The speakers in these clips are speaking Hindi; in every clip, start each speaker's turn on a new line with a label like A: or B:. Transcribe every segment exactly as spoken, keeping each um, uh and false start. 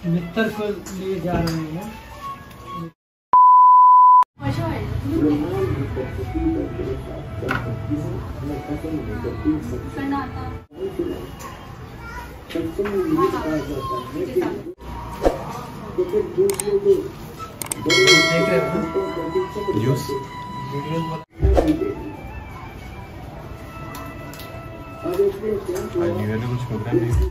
A: मित्र को लिए जा रहे हैं।
B: देख रहे हो जूस न्यू ईयर में कुछ प्रोग्राम नहीं।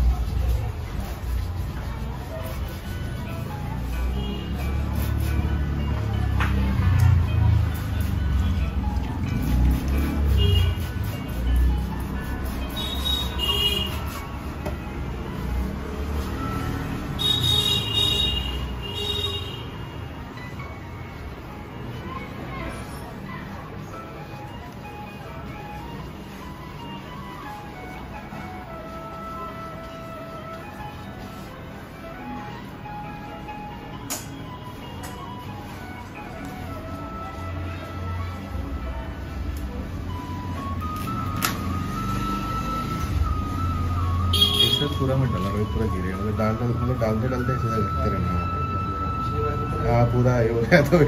B: पूरा मत डालना, पूरा गिरेगा। मतलब डालते मतलब डालते डालते ऐसे करते रहना। हाँ पूरा ये हो गया तो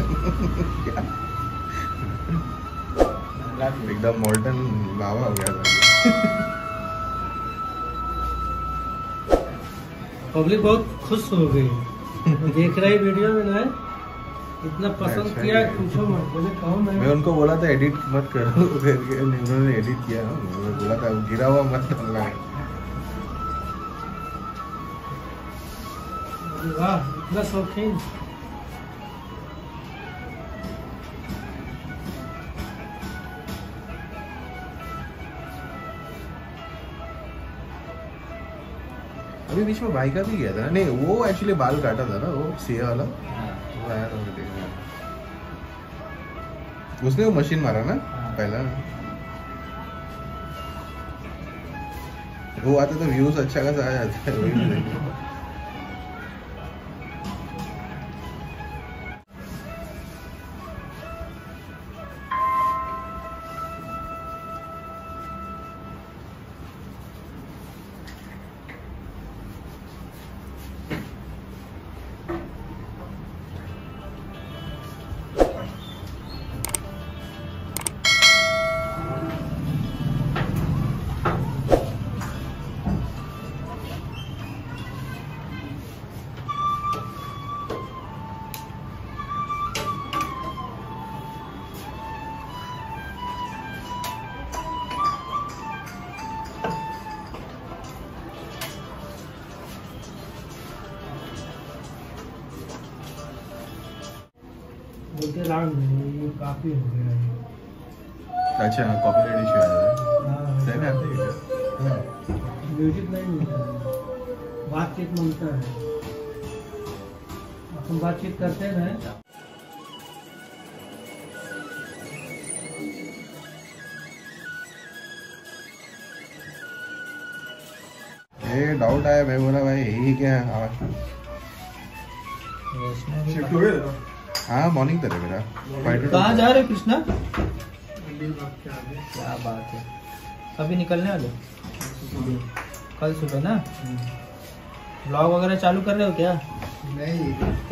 B: एकदम मॉल्टन लावा हो गया था।
A: पब्लिक बहुत खुश हो गई देख रही वीडियो में ना, इतना पसंद किया पूछो मत। बोले कौन है?
B: मैं उनको बोला था एडिट मत करो, उन्होंने एडिट किया। मैं बोला था गिरा हुआ मत डालना है।
A: वाह इतना शौकीन।
B: अभी बीच में भाई का भी गया था ना। नहीं वो एक्चुअली बाल काटा था ना, वो सिया वाला। वो आया था उसने वो मशीन मारा ना पहला। वो आता तो व्यूज अच्छा खासा आ जाता है।
A: बोलते राम ये काफी हो गया है।
B: अच्छा कॉपीराइट इशू आया है। सही में आते हैं
A: म्यूजिक नहीं मिलता है, बातचीत मिलता है। अपन बातचीत करते हैं।
B: ये डाउट आया, मैं बोला भाई यही क्या है आवाज। शिफ्ट हो गया। हाँ मॉर्निंग तक है मेरा।
C: कहाँ जा रहे कृष्णा? क्या बात है, कभी निकलने वाले? कल सुबह ना। व्लॉग वगैरह चालू कर रहे हो क्या?
A: नहीं
C: तो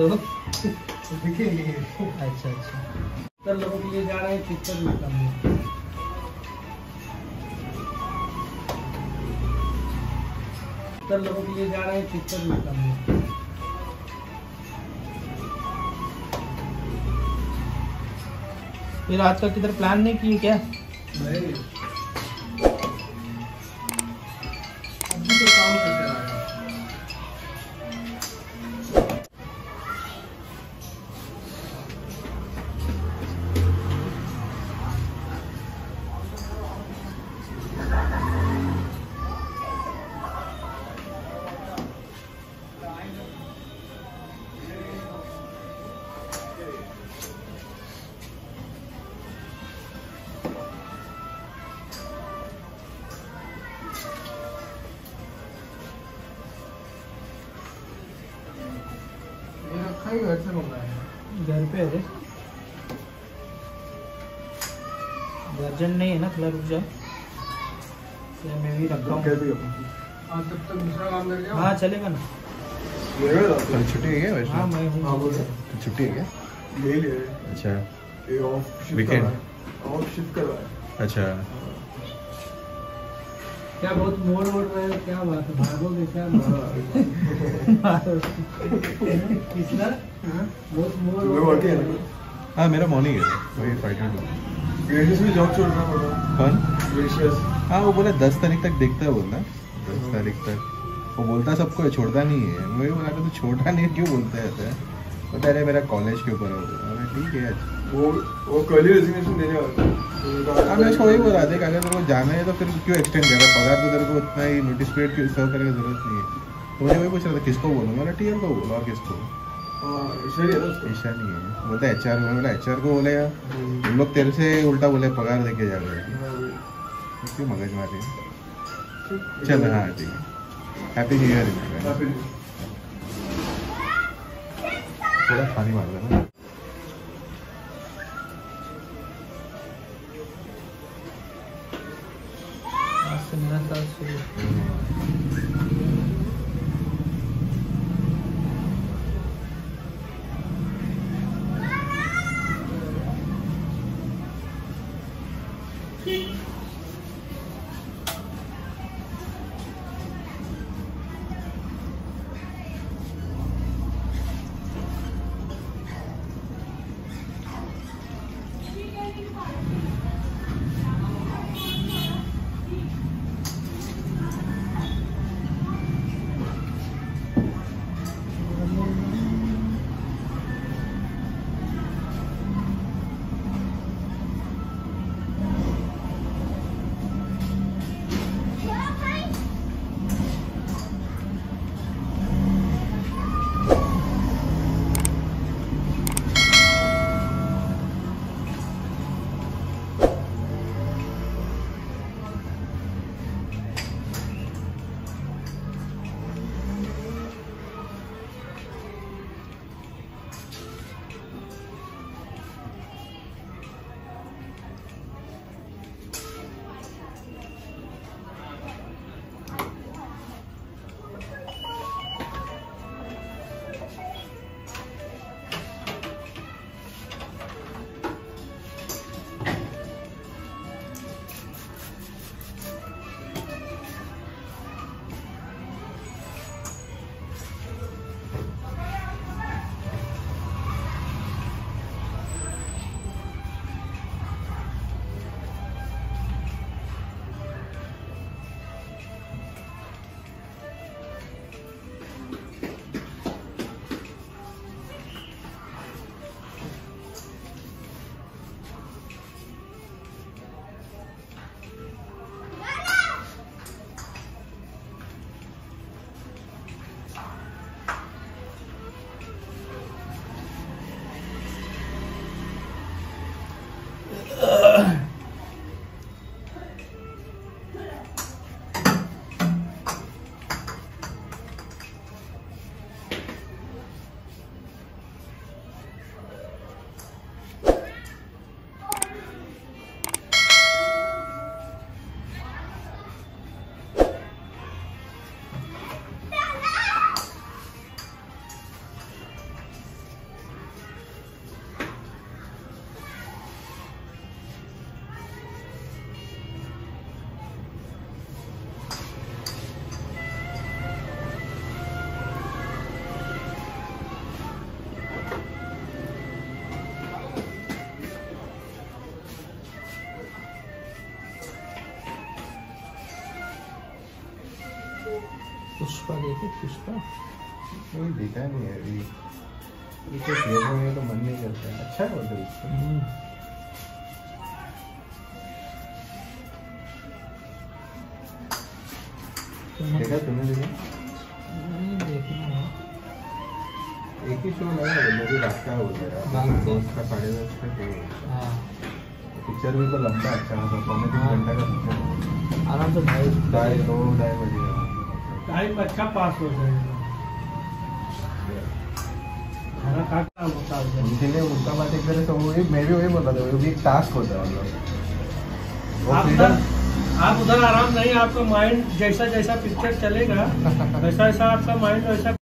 A: अच्छा अच्छा तो लोगों के लिए जा रहे हैं पिक्चर निकालने। तो लोगों के लिए जा रहे हैं पिक्चर निकालने।
C: फिर आज का किधर प्लान नहीं किए क्या?
A: नहीं अभी तो काम करते रहा है। घर से मंगाया।
C: घर पे है वर्जन नहीं है ना, थोड़ा रुक जाओ। मैं भी रखा हूँ।
A: तब तक दूसरा काम कर जाओ।
C: हाँ चलेगा ना।
B: कल छुट्टी है क्या वैसे?
A: हाँ मैं हूँ।
D: हाँ, बोल रहे।
B: कल छुट्टी है क्या?
D: ले ले
B: अच्छा
D: ये ऑफ शिफ्ट
B: Weekend?
D: करवा है। ऑफ शिफ्ट करवा है।
B: अच्छा
A: क्या बहुत मोड़ मोड़ रहे हो, क्या बात है, भागोगे क्या? किसना बहुत मोड़
D: सुबह
A: मोड़
D: उठ के
A: रहे हो?
B: हाँ मेरा मॉर्निंग है वही फाइव टू।
D: ग्रेशियस में जॉब छोड़ना पड़ा।
B: कौन?
D: ग्रेशियस
B: हाँ वो बोला दस तारीख तक देखता है बोलना, दस तारीख तक वो बोलता सबको है, छोड़ता नहीं है। मैं भी बोला था, तो छोड़ता नहीं है, क्यों बोलता है ऐसा? बता रहे मेरा कॉलेज के ऊपर है। मैं ठीक है अच्छा।
D: वो वो कल ही रेजिग्नेशन देने वाला था।
B: हाँ मैं उसको वही बोल रहा था कि अगर तेरे को जाना है तो फिर क्यों एक्सटेंड कर रहा है? पगार तो तेरे को उतना ही नोटिस पीरियड क्यों सर्व करने की जरूरत नहीं है। तो मुझे वही पूछ रहा था किसको बोलूँ? मैंने टीएल को बोला, और किसको?
D: हाँ ईश्वरी है ना उसका।
B: ऐसा नहीं है, बोलता एच आर को। बोला एच आर को बोलेगा, उन लोग तेरे से उल्टा बोले पगार देके जा रहे हैं,
D: हाँ,
B: क्यों मगज मारी?
D: ठीक।
B: चल हाँ ठीक है, happy new year.
D: Happy New Year।
B: थोड़ा पानी मार देना।
C: आज से मेरा साल शुरू। पुष्पा देखी पुष्पा
B: कोई देखा नहीं है अभी, ये तो देखने में तो मन नहीं करता है। अच्छा है मतलब इसका। देखा तुमने? देखा
C: नहीं देखना है।
B: एक ही शो लगा है, भी रात का बोल रहा है, दस का साढ़े दस का शो।
C: हाँ
B: पिक्चर भी तो लंबा अच्छा है, पौने तीन घंटा का पिक्चर,
C: आराम से भाई
B: ढाई दो ढाई बजे
A: टाइम अच्छा पास हो जाएगा। खाना खा के काम होता है।
B: उनके लिए उनका बात एक तरह से वो भी, मैं भी वही बोल रहा था, वो भी एक टास्क होता है मतलब। वो
A: आप
B: freedom-
A: उधर आप उधर आराम नहीं, आपका माइंड जैसा जैसा पिक्चर चलेगा वैसा वैसा आपका माइंड वैसा